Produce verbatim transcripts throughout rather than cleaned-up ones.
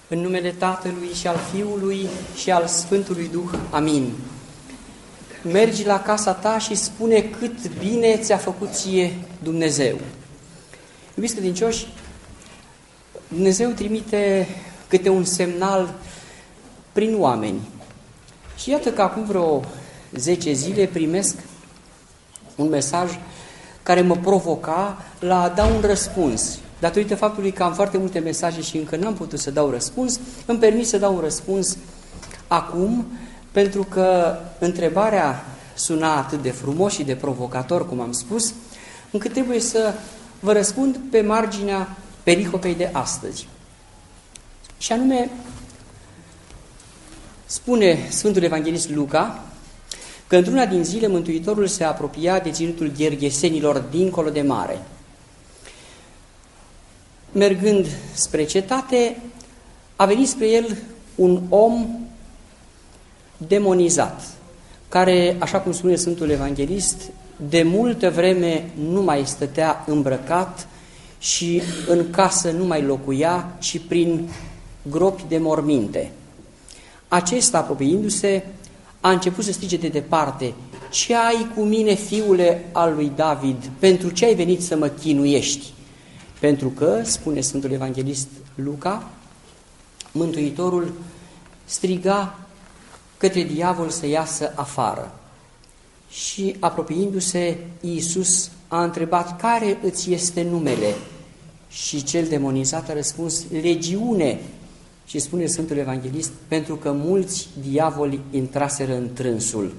În numele Tatălui și al Fiului și al Sfântului Duh. Amin. Mergi la casa ta și spune cât bine ți-a făcut ție Dumnezeu. Iubiți credincioși, Dumnezeu trimite câte un semnal prin oameni. Și iată că acum vreo zece zile primesc un mesaj care mă provoca la a da un răspuns. Datorită faptului că am foarte multe mesaje și încă n-am putut să dau răspuns, îmi permit să dau un răspuns acum, pentru că întrebarea suna atât de frumos și de provocator, cum am spus, încât trebuie să vă răspund pe marginea pericopei de astăzi. Și anume, spune Sfântul Evanghelist Luca că într-una din zile Mântuitorul se apropia de ținutul Ghergesenilor dincolo de mare. Mergând spre cetate, a venit spre el un om demonizat, care, așa cum spune Sfântul Evanghelist, de multă vreme nu mai stătea îmbrăcat și în casă nu mai locuia, ci prin gropi de morminte. Acesta, apropiindu-se, a început să strige de departe: "Ce ai cu mine, fiule al lui David? Pentru ce ai venit să mă chinuiești?" Pentru că, spune Sfântul Evanghelist Luca, Mântuitorul striga către diavol să iasă afară. Și, apropiindu-se, Iisus a întrebat: "Care îți este numele?" Și cel demonizat a răspuns: "Legiune." Și spune Sfântul Evanghelist: "Pentru că mulți diavoli intraseră în trânsul."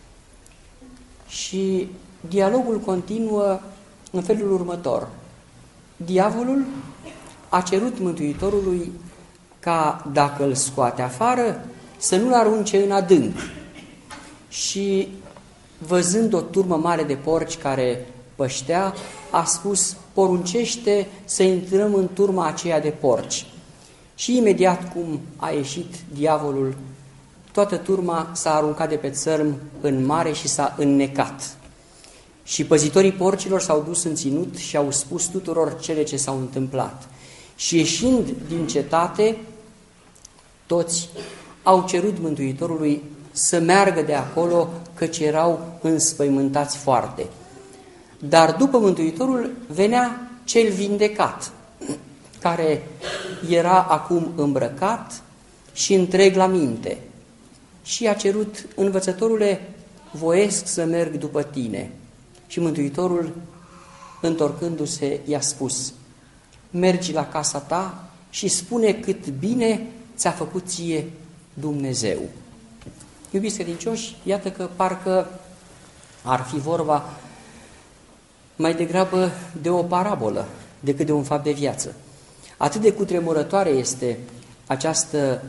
Și dialogul continuă în felul următor. Diavolul a cerut Mântuitorului ca, dacă îl scoate afară, să nu-l arunce în adânc. Și, văzând o turmă mare de porci care păștea, a spus: "Poruncește să intrăm în turma aceea de porci." Și imediat cum a ieșit diavolul, toată turma s-a aruncat de pe țărm în mare și s-a înnecat. Și păzitorii porcilor s-au dus în ținut și au spus tuturor cele ce s-au întâmplat. Și ieșind din cetate, toți au cerut Mântuitorului să meargă de acolo, căci erau înspăimântați foarte. Dar după Mântuitorul venea cel vindecat, care era acum îmbrăcat și întreg la minte. Și a cerut: "Învățătorule, voiesc să merg după tine." Și Mântuitorul, întorcându-se, i-a spus: "Mergi la casa ta și spune cât bine ți-a făcut ție Dumnezeu." Iubiți credincioși, iată că parcă ar fi vorba mai degrabă de o parabolă decât de un fapt de viață. Atât de cutremurătoare este această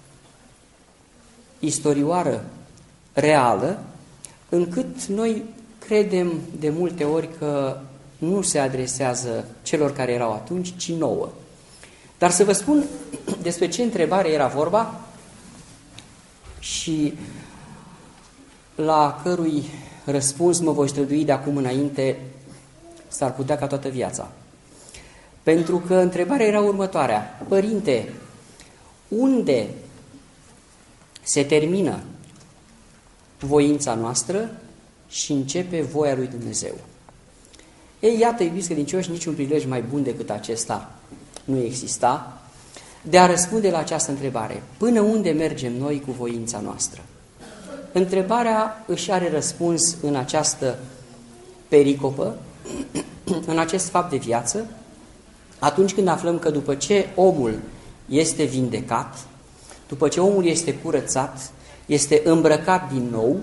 istorioară reală, încât noi credem de multe ori că nu se adresează celor care erau atunci, ci nouă. Dar să vă spun despre ce întrebare era vorba și la cărui răspuns mă voi strădui de acum înainte, s-ar putea ca toată viața. Pentru că întrebarea era următoarea: "Părinte, unde se termină voința noastră și începe voia lui Dumnezeu?" Ei, iată, iubiți credincioși, niciun prilej mai bun decât acesta nu exista de a răspunde la această întrebare: până unde mergem noi cu voința noastră? Întrebarea își are răspuns în această pericopă, în acest fapt de viață, atunci când aflăm că după ce omul este vindecat, după ce omul este curățat, este îmbrăcat din nou,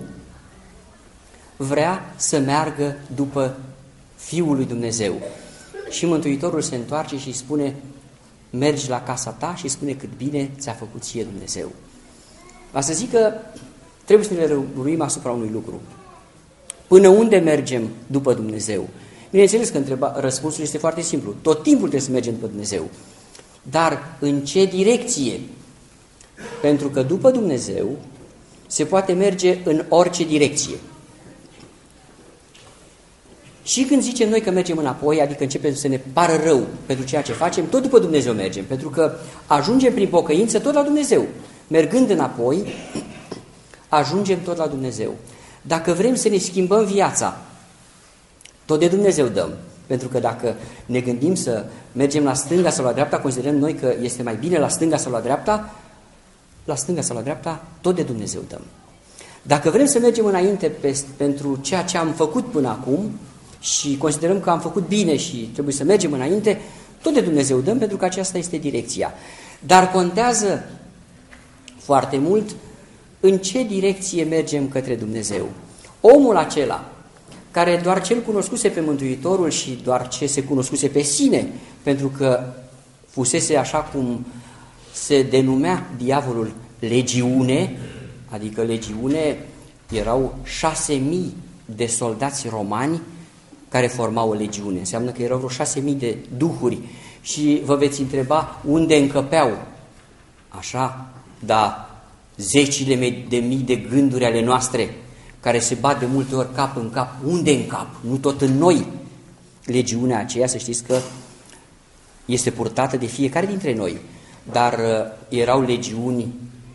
vrea să meargă după Fiul lui Dumnezeu. Și Mântuitorul se întoarce și spune: "Mergi la casa ta și spune cât bine ți-a făcut ție Dumnezeu." Va să zic că trebuie să ne rămânim asupra unui lucru. Până unde mergem după Dumnezeu? Bineînțeles că întreba, răspunsul este foarte simplu. Tot timpul trebuie să mergem după Dumnezeu. Dar în ce direcție? Pentru că după Dumnezeu se poate merge în orice direcție. Și când zicem noi că mergem înapoi, adică începem să ne pară rău pentru ceea ce facem, tot după Dumnezeu mergem, pentru că ajungem prin pocăință tot la Dumnezeu. Mergând înapoi, ajungem tot la Dumnezeu. Dacă vrem să ne schimbăm viața, tot de Dumnezeu dăm. Pentru că dacă ne gândim să mergem la stânga sau la dreapta, considerăm noi că este mai bine la stânga sau la dreapta, la stânga sau la dreapta, tot de Dumnezeu dăm. Dacă vrem să mergem înainte pe, pentru ceea ce am făcut până acum și considerăm că am făcut bine și trebuie să mergem înainte, tot de Dumnezeu dăm, pentru că aceasta este direcția. Dar contează foarte mult în ce direcție mergem către Dumnezeu. Omul acela care doar ce-l cunoscuse pe Mântuitorul și doar ce se cunoscuse pe sine, pentru că fusese așa cum se denumea diavolul legiune, adică legiune erau șase mii de soldați romani care formau o legiune. Înseamnă că erau vreo șase mii de duhuri și vă veți întreba unde încăpeau. Așa, da, zecile de mii de gânduri ale noastre care se bat de multe ori cap în cap. Unde în cap? Nu tot în noi. Legiunea aceea, să știți că este purtată de fiecare dintre noi, dar uh, erau legiuni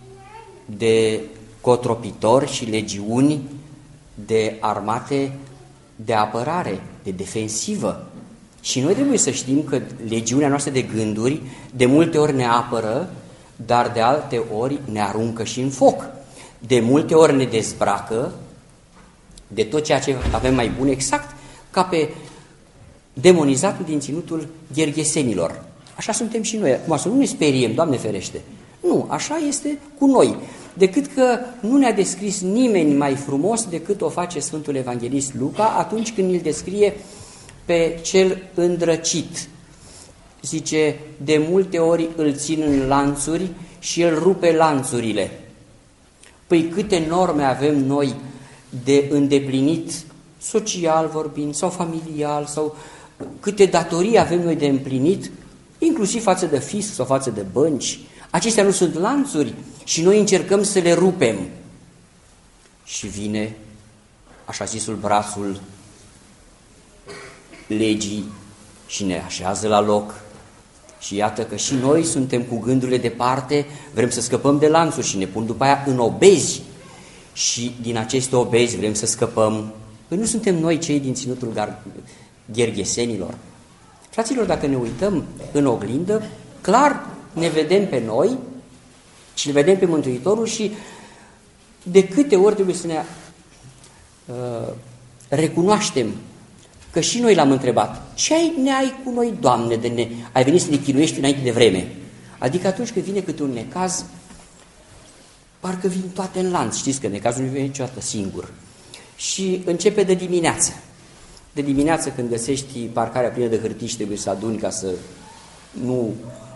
de cotropitori și legiuni de armate de apărare, de defensivă. Și noi trebuie să știm că legiunea noastră de gânduri de multe ori ne apără, dar de alte ori ne aruncă și în foc. De multe ori ne dezbracă de tot ceea ce avem mai bun, exact ca pe demonizatul din ținutul gherghesenilor. Așa suntem și noi. Acum să nu ne speriem, Doamne ferește. Nu, așa este cu noi. Decât că nu ne-a descris nimeni mai frumos decât o face Sfântul Evanghelist Luca atunci când îl descrie pe cel îndrăcit. Zice, de multe ori îl țin în lanțuri și el rupe lanțurile. Păi câte norme avem noi de îndeplinit, social vorbind, sau familial, sau câte datorii avem noi de împlinit, inclusiv față de fisc sau față de bănci. Acestea nu sunt lanțuri și noi încercăm să le rupem. Și vine, așa zisul, brațul legii și ne așează la loc. Și iată că și noi suntem cu gândurile departe, vrem să scăpăm de lanțuri și ne pun după aia în obezi. Și din aceste obezi vrem să scăpăm. Păi nu suntem noi cei din ținutul gherghesenilor. Fraților, dacă ne uităm în oglindă, clar ne vedem pe noi și ne vedem pe Mântuitorul și de câte ori trebuie să ne uh, recunoaștem că și noi l-am întrebat, ce ai, ne ai cu noi, Doamne, de ne, ai venit să ne chinuiești înainte de vreme? Adică atunci când vine câte un necaz, parcă vin toate în lanț. Știți că necazul nu vine niciodată singur. Și începe de dimineață. De dimineață când găsești parcarea plină de hârtii și trebuie să aduni ca să nu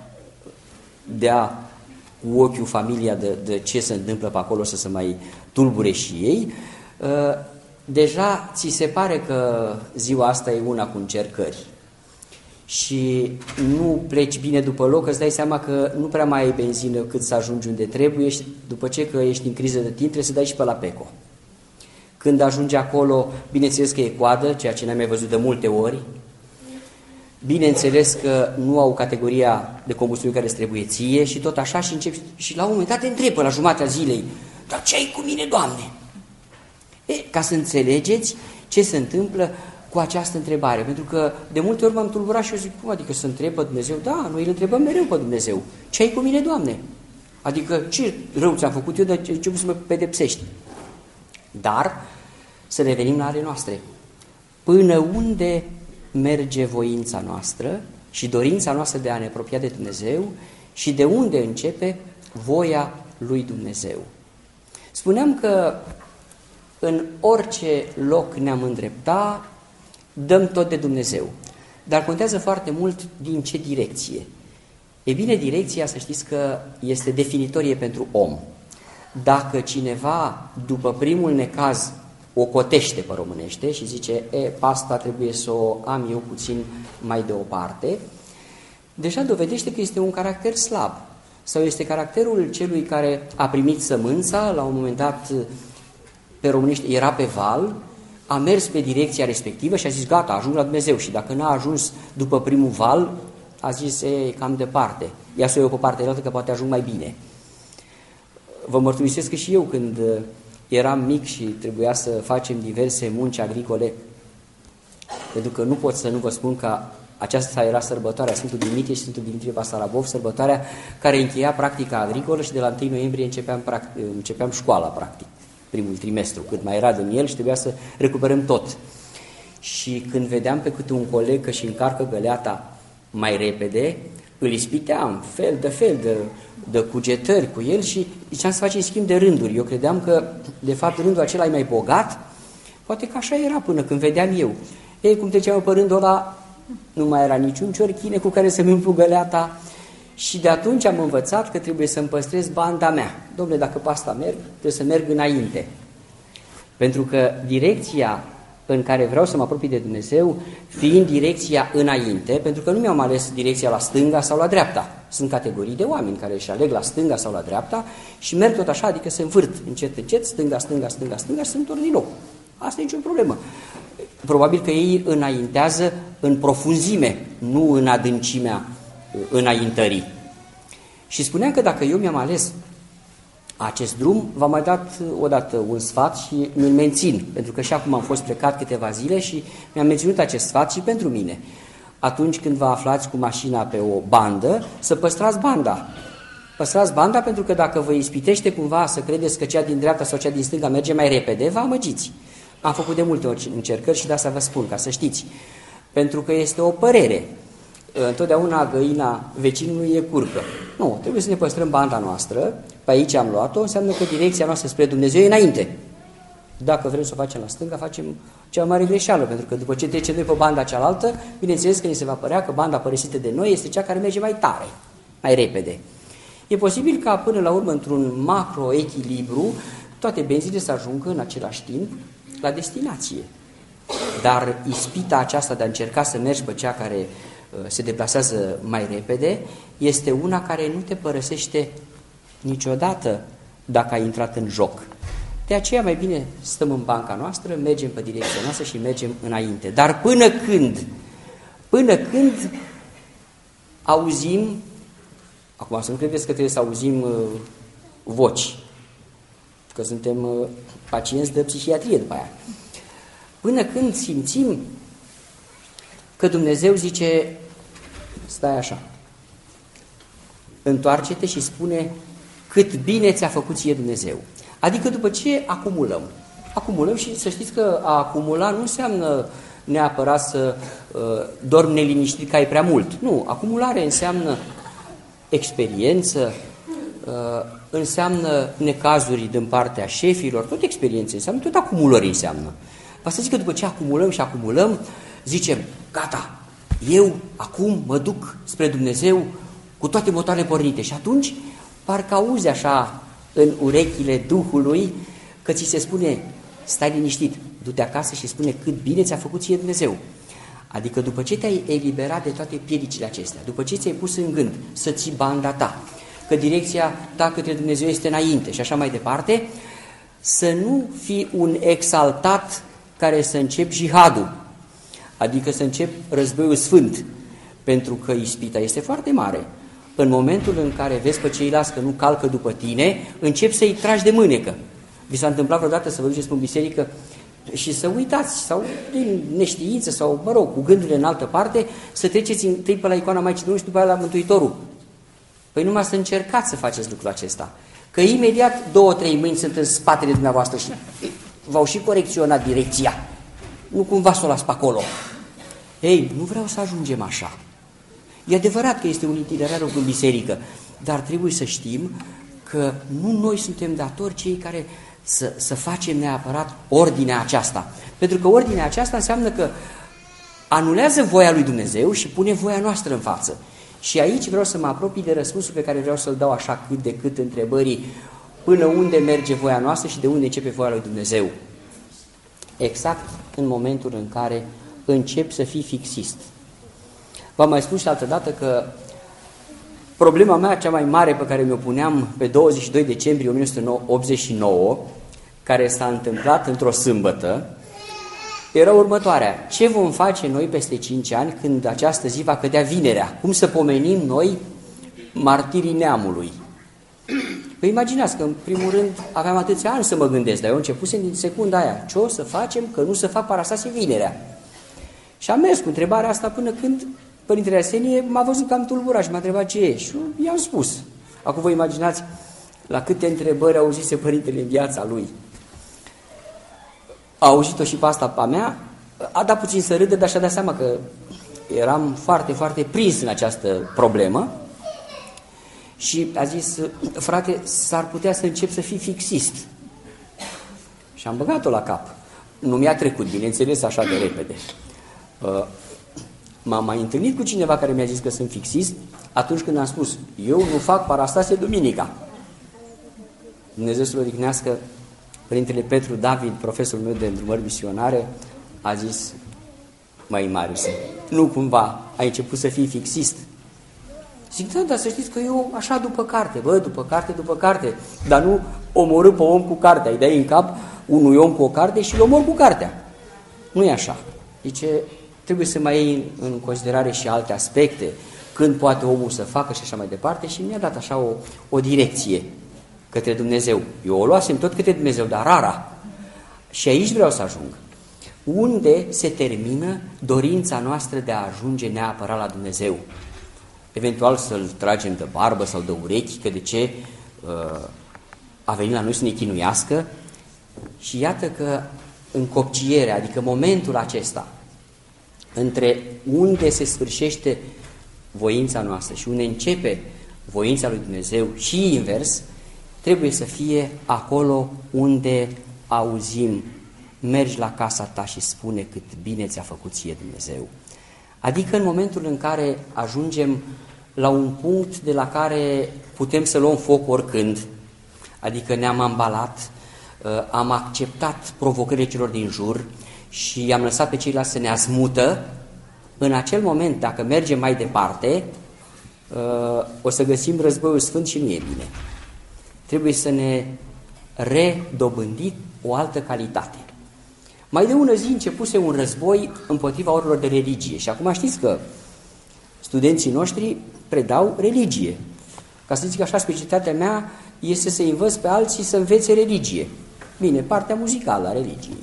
dea cu ochiul familia de, de ce se întâmplă pe acolo, să se mai tulbure și ei, deja ți se pare că ziua asta e una cu încercări. Și nu pleci bine după loc, îți dai seama că nu prea mai ai benzină cât să ajungi unde trebuie și după ce că ești în criză de timp, trebuie să dai și pe la Peco. Când ajungi acolo, bineînțeles că e coadă, ceea ce n-ai mai văzut de multe ori. Bineînțeles că nu au categoria de combustibil care îți trebuie ție și tot așa și începi și la un moment dat te întrebi la jumatea zilei, dar ce ai cu mine, Doamne? E, ca să înțelegeți ce se întâmplă cu această întrebare, pentru că de multe ori m-am tulburat și eu zic, cum adică să întreb pe Dumnezeu? Da, noi îl întrebăm mereu pe Dumnezeu. Ce ai cu mine, Doamne? Adică ce rău ți-am făcut eu, de ce să mă pedepsești? Dar să revenim la ale noastre. Până unde merge voința noastră și dorința noastră de a ne apropia de Dumnezeu și de unde începe voia lui Dumnezeu. Spuneam că în orice loc ne-am îndrepta, dăm tot de Dumnezeu. Dar contează foarte mult din ce direcție. E bine, direcția, să știți că este definitorie pentru om. Dacă cineva, după primul necaz, o cotește pe românește și zice, e, asta trebuie să o am eu puțin mai deoparte, deja dovedește că este un caracter slab. Sau este caracterul celui care a primit sămânța, la un moment dat pe românește era pe val, a mers pe direcția respectivă și a zis, gata, ajung la Dumnezeu. Și dacă n-a ajuns după primul val, a zis, e cam departe. Ia să o iau pe partea altă că poate ajung mai bine. Vă mărturisesc că și eu când eram mic și trebuia să facem diverse munci agricole, pentru că nu pot să nu vă spun că aceasta era sărbătoarea Sfântul Dimitrie și Sfântul Dimitrie Basarabov, sărbătoarea care încheia practica agricolă și de la întâi noiembrie începeam, începeam școala, practic, primul trimestru, cât mai era din el și trebuia să recuperăm tot. Și când vedeam pe câte un coleg că și încarcă găleata mai repede, îl ispiteam, fel de fel de, de cugetări cu el și ziceam să facem schimb de rânduri. Eu credeam că, de fapt, rândul acela e mai bogat, poate că așa era până când vedeam eu. Ei, cum treceam pe rândul ăla, nu mai era niciun ciorchine cu care să-mi umplu găleata și de atunci am învățat că trebuie să-mi păstrez banda mea. Dom'le, dacă pe asta merg, trebuie să merg înainte. Pentru că direcția în care vreau să mă apropii de Dumnezeu, fiind direcția înainte, pentru că nu mi-am ales direcția la stânga sau la dreapta. Sunt categorii de oameni care își aleg la stânga sau la dreapta și merg tot așa, adică se învârt încet, încet, stânga, stânga, stânga, stânga și se întorc din nou. Asta e nicio problemă. Probabil că ei înaintează în profunzime, nu în adâncimea înaintării. Și spuneam că dacă eu mi-am ales acest drum, v-am mai dat odată un sfat și mi-l mențin, pentru că și acum am fost plecat câteva zile și mi-am menținut acest sfat și pentru mine. Atunci când vă aflați cu mașina pe o bandă, să păstrați banda. Păstrați banda pentru că dacă vă ispitește cumva să credeți că cea din dreapta sau cea din stânga merge mai repede, vă amăgiți. Am făcut de multe ori încercări și de asta vă spun, ca să știți. Pentru că este o părere. Întotdeauna găina vecinului e curcă. Nu, trebuie să ne păstrăm banda noastră, pe aici am luat-o, înseamnă că direcția noastră spre Dumnezeu e înainte. Dacă vrem să o facem la stânga, facem cea mai mare greșeală, pentru că după ce trecem noi pe banda cealaltă, bineînțeles că ni se va părea că banda părăsită de noi este cea care merge mai tare, mai repede. E posibil ca până la urmă, într-un macroechilibru, toate benzile să ajungă în același timp la destinație. Dar ispita aceasta de a încerca să mergi pe cea care uh, se deplasează mai repede este una care nu te părăsește niciodată dacă ai intrat în joc. De aceea mai bine stăm în banca noastră, mergem pe direcția noastră și mergem înainte. Dar până când, până când auzim, acum să nu credeți că trebuie să auzim uh, voci, că suntem uh, pacienți de psihiatrie după aia. Până când simțim că Dumnezeu zice, stai așa, întoarce-te și spune cât bine ți-a făcut ție Dumnezeu. Adică după ce acumulăm. Acumulăm și să știți că a acumula nu înseamnă neapărat să uh, dormi neliniștit că ai prea mult. Nu, acumulare înseamnă experiență, uh, înseamnă necazuri din partea șefilor, tot experiențe înseamnă, tot acumulări înseamnă. Vă să zic că după ce acumulăm și acumulăm, zicem, gata, eu acum mă duc spre Dumnezeu cu toate motoarele pornite. Și atunci parcă auzi așa în urechile Duhului că ți se spune, stai liniștit, du-te acasă și spune cât bine ți-a făcut ție Dumnezeu. Adică după ce te-ai eliberat de toate piedicile acestea, după ce ți-ai pus în gând să ții banda ta, că direcția ta către Dumnezeu este înainte și așa mai departe, să nu fii un exaltat care să începi jihadul, adică să începi războiul sfânt, pentru că ispita este foarte mare. În momentul în care vezi pe ceilalți că nu calcă după tine, începi să-i tragi de mânecă. Vi s-a întâmplat vreodată să vă duceți în biserică și să uitați, sau din neștiință, sau, mă rog, cu gândurile în altă parte, să treceți întâi pe la icoana Maicii Domnului și după aia la Mântuitorul. Păi numai să încercați să faceți lucrul acesta. Că imediat două, trei mâini sunt în spatele dumneavoastră și v-au și corecționat direcția. Nu cumva să o las pe acolo. Ei, nu vreau să ajungem așa. E adevărat că este un itinerar în biserică, dar trebuie să știm că nu noi suntem datori cei care să, să facem neapărat ordinea aceasta. Pentru că ordinea aceasta înseamnă că anulează voia lui Dumnezeu și pune voia noastră în față. Și aici vreau să mă apropii de răspunsul pe care vreau să-l dau așa cât de cât întrebării până unde merge voia noastră și de unde începe voia lui Dumnezeu. Exact în momentul în care începi să fii fixist. V-am mai spus și altă dată că problema mea cea mai mare pe care mi-o puneam pe douăzeci și doi decembrie o mie nouă sute optzeci și nouă, care s-a întâmplat într-o sâmbătă, era următoarea. Ce vom face noi peste cinci ani când această zi va cădea vinerea? Cum să pomenim noi martirii neamului? Păi imaginați că în primul rând aveam atâția ani să mă gândesc, dar eu începusem din secunda aia. Ce o să facem că nu să fac Parastasie vinerea? Și am mers cu întrebarea asta până când Părintele Arsenie m-a văzut că am tulburat și m-a întrebat ce e. Și i-am spus. Acum vă imaginați la câte întrebări auzise Părintele în viața lui. A auzit-o și pe asta pe a mea, a dat puțin să râdă, dar și-a dat seama că eram foarte, foarte prins în această problemă și a zis, frate, s-ar putea să încep să fii fixist. Și am băgat-o la cap. Nu mi-a trecut, bineînțeles, așa de repede. M-am mai întâlnit cu cineva care mi-a zis că sunt fixist atunci când am spus, eu nu fac Parastasie duminica. Dumnezeu să-l odihnească, Părintele Petru David, profesorul meu de îndrumări misionare, a zis, măi Marius, nu cumva ai început să fii fixist? Zic, da, dar să știți că eu așa după carte, bă, după carte, după carte, dar nu omorâ pe om cu cartea, îi dai în cap unui om cu o carte și îl omor cu cartea. Nu e așa. Zice, trebuie să mai iei în considerare și alte aspecte, când poate omul să facă și așa mai departe, și mi-a dat așa o, o direcție către Dumnezeu. Eu o luasem tot către Dumnezeu, dar rara. Și aici vreau să ajung. Unde se termină dorința noastră de a ajunge neapărat la Dumnezeu? Eventual să-L tragem de barbă sau de urechi, că de ce uh, a venit la noi să ne chinuiască? Și iată că încopcierea, adică momentul acesta, între unde se sfârșește voința noastră și unde începe voința lui Dumnezeu și invers, trebuie să fie acolo unde auzim, mergi la casa ta și spune cât bine ți-a făcut ție Dumnezeu. Adică în momentul în care ajungem la un punct de la care putem să luăm foc oricând, adică ne-am ambalat, am acceptat provocările celor din jur și i-am lăsat pe ceilalți să ne azmută, în acel moment, dacă mergem mai departe, o să găsim războiul sfânt și nu e bine. Trebuie să ne redobândim o altă calitate. Mai de ună zi începuse un război împotriva orilor de religie și acum știți că studenții noștri predau religie. Ca să zic așa, specialitatea mea este să învăț pe alții să învețe religie. Bine, partea muzicală a religiei.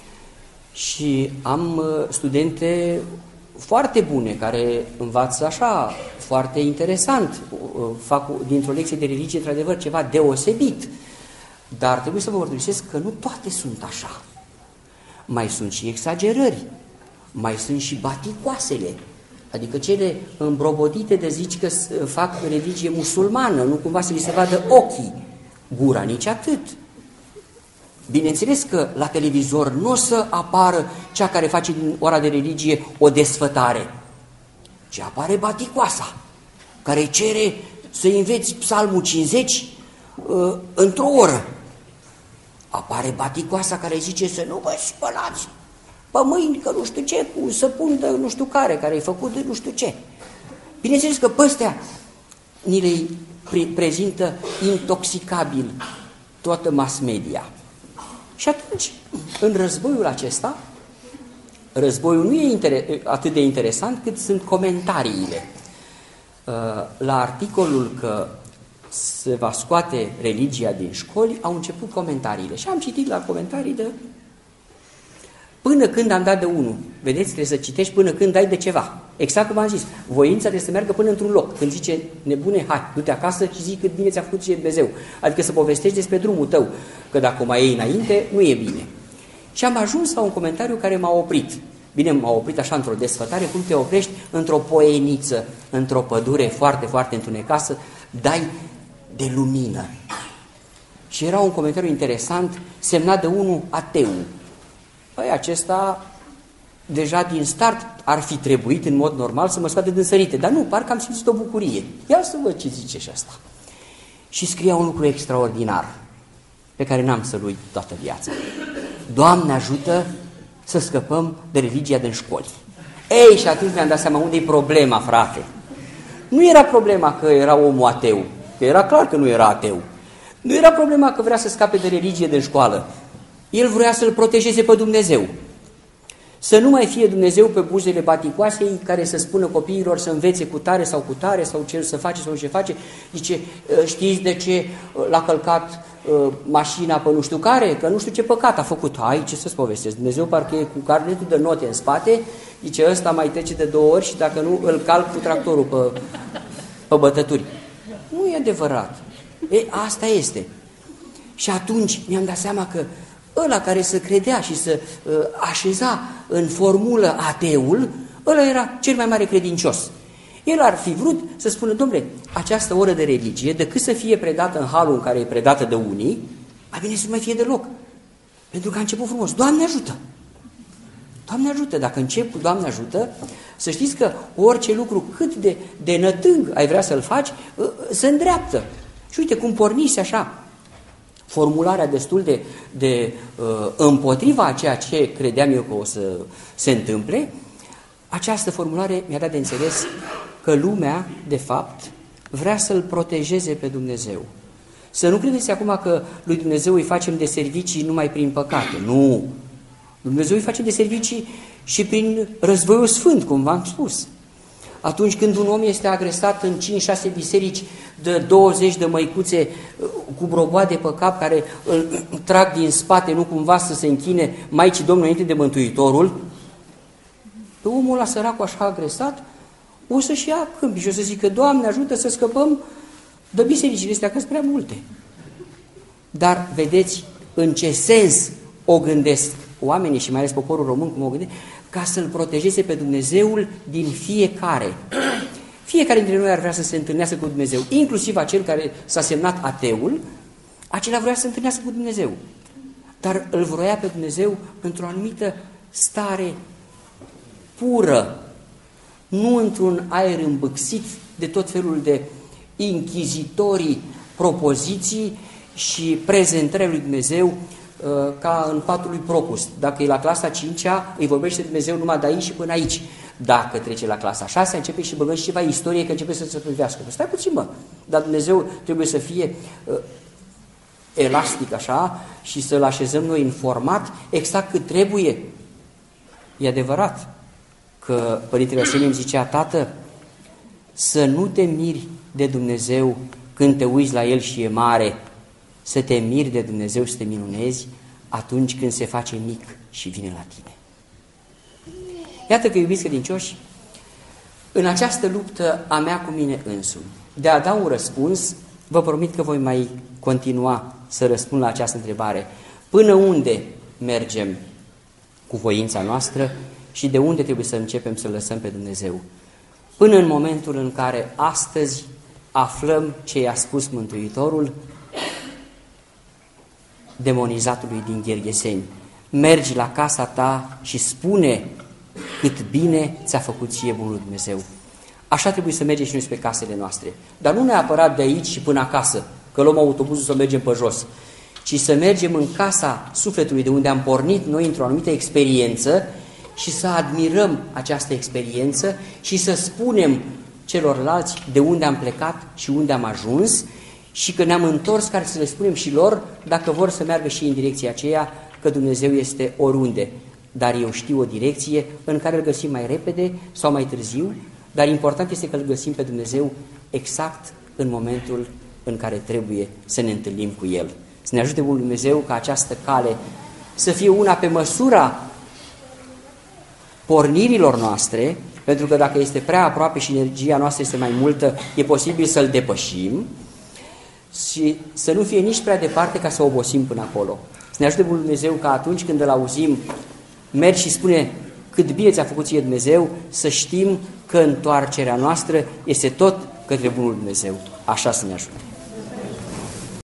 Și am studente foarte bune care învață așa, foarte interesant, fac dintr-o lecție de religie, într-adevăr, ceva deosebit. Dar trebuie să vă mărturisesc că nu toate sunt așa. Mai sunt și exagerări, mai sunt și baticoasele, adică cele îmbrobodite de zici că fac religie musulmană, nu cumva să li se vadă ochii, gura nici atât. Bineînțeles că la televizor nu o să apară cea care face din ora de religie o desfătare, ci apare baticoasa, care cere să înveți psalmul cincizeci uh, într-o oră. Apare baticoasa care zice să nu vă spălați pe mâini, că nu știu ce, cu săpun de nu știu care, care e făcut de nu știu ce. Bineînțeles că pe ăstea ni le pre prezintă intoxicabil toată mass media. Și atunci, în războiul acesta, războiul nu e atât de interesant cât sunt comentariile. La articolul că se va scoate religia din școli, au început comentariile. Și am citit la comentarii de până când am dat de unul. Vedeți, trebuie să citești până când dai de ceva. Exact cum am zis, voința trebuie să meargă până într-un loc. Când zice, nebune, hai, du-te acasă și zic cât bine ți-a făcut ție Dumnezeu. Adică să povestești despre drumul tău, că dacă o mai iei înainte, nu e bine. Și am ajuns la un comentariu care m-a oprit. Bine, m-a oprit așa într-o desfătare, cum te oprești într-o poieniță, într-o pădure foarte, foarte întunecasă, dai de lumină. Și era un comentariu interesant, semnat de unul ateu. Păi acesta, deja din start, ar fi trebuit în mod normal să mă scoate din sărite. Dar nu, parcă am simțit o bucurie. Ia să văd ce zice și asta. Și scria un lucru extraordinar, pe care n-am să-l uit toată viața. Doamne ajută să scăpăm de religia din școli. Ei, și atunci mi-am dat seama unde e problema, frate. Nu era problema că era omul ateu, că era clar că nu era ateu. Nu era problema că vrea să scape de religie din școală. El vrea să-L protejeze pe Dumnezeu. Să nu mai fie Dumnezeu pe buzele baticoasei care să spună copiilor să învețe cu tare sau cu tare sau ce să face sau ce face. Zice, știți de ce l-a călcat uh, mașina pe nu știu care? Că nu știu ce păcat a făcut. Hai, ce să-ți povestesc? Dumnezeu parcă e cu carnetul de note în spate, zice, ăsta mai trece de două ori și dacă nu îl calc cu tractorul pe, pe bătături. Nu e adevărat. E, asta este. Și atunci mi-am dat seama că ăla care se credea și se uh, așeza în formulă ateul, ăla era cel mai mare credincios. El ar fi vrut să spună, dom'le, această oră de religie, decât să fie predată în halul în care e predată de unii, mai bine să nu mai fie deloc. Pentru că a început frumos. Doamne ajută! Doamne ajută! Dacă încep cu Doamne ajută, să știți că orice lucru cât de, de nătâng ai vrea să-l faci, uh, se îndreaptă. Și uite cum pornise așa, formularea destul de, de uh, împotriva a ceea ce credeam eu că o să se întâmple, această formulare mi-a dat de înțeles că lumea, de fapt, vrea să-L protejeze pe Dumnezeu. Să nu credeți acum că lui Dumnezeu îi facem de servicii numai prin păcate. Nu! Dumnezeu îi face de servicii și prin războiul sfânt, cum v-am spus. Atunci când un om este agresat în cinci șase biserici de douăzeci de măicuțe cu broboade pe cap care îl trag din spate, nu cumva să se închine Maicii Domnului înainte de Mântuitorul, pe omul ăla săracul așa agresat o să-și ia câmpii și o să zică, Doamne ajută să scăpăm de bisericile astea, că sunt prea multe. Dar vedeți în ce sens o gândesc oamenii și mai ales poporul român, cum o gândesc, ca să-L protejeze pe Dumnezeul din fiecare. Fiecare dintre noi ar vrea să se întâlnească cu Dumnezeu, inclusiv acel care s-a semnat ateul, acela vrea să se întâlnească cu Dumnezeu. Dar îl vroia pe Dumnezeu într-o anumită stare pură, nu într-un aer îmbâxit de tot felul de inchizitorii propoziții și prezentări lui Dumnezeu, ca în patul lui Procust. Dacă e la clasa a cincea, îi vorbește Dumnezeu numai de aici și până aici. Dacă trece la clasa a șasea, începe și băgăm și ceva istorie, că începe să se privească. Stai puțin, mă, dar Dumnezeu trebuie să fie uh, elastic așa și să-L așezăm noi în format exact cât trebuie. E adevărat că Părintele Arsenie îmi zicea, tată, să nu te miri de Dumnezeu când te uiți la El și e mare, să te miri de Dumnezeu, să te minunezi atunci când se face mic și vine la tine. Iată că, iubiți credincioși, în această luptă a mea cu mine însumi, de a da un răspuns, vă promit că voi mai continua să răspund la această întrebare. Până unde mergem cu voința noastră și de unde trebuie să începem să lăsăm pe Dumnezeu? Până în momentul în care astăzi aflăm ce i-a spus Mântuitorul demonizatului din Ghergheseni. Mergi la casa ta și spune cât bine ți-a făcut ție bunul Dumnezeu. Așa trebuie să mergem și noi spre casele noastre. Dar nu neapărat de aici și până acasă, că luăm autobuzul să mergem pe jos, ci să mergem în casa sufletului de unde am pornit noi într-o anumită experiență și să admirăm această experiență și să spunem celorlalți de unde am plecat și unde am ajuns și că ne-am întors, care să le spunem și lor, dacă vor să meargă și în direcția aceea, că Dumnezeu este oriunde. Dar eu știu o direcție în care îl găsim mai repede sau mai târziu, dar important este că îl găsim pe Dumnezeu exact în momentul în care trebuie să ne întâlnim cu El. Să ne ajute Bunul Dumnezeu ca această cale să fie una pe măsura pornirilor noastre, pentru că dacă este prea aproape și energia noastră este mai multă, e posibil să-l depășim, și să nu fie nici prea departe ca să obosim până acolo. Să ne ajute Bunul Dumnezeu ca atunci când îl auzim, mergi și spune cât bine ți-a făcut ție Dumnezeu, să știm că întoarcerea noastră este tot către Bunul Dumnezeu. Așa să ne ajute.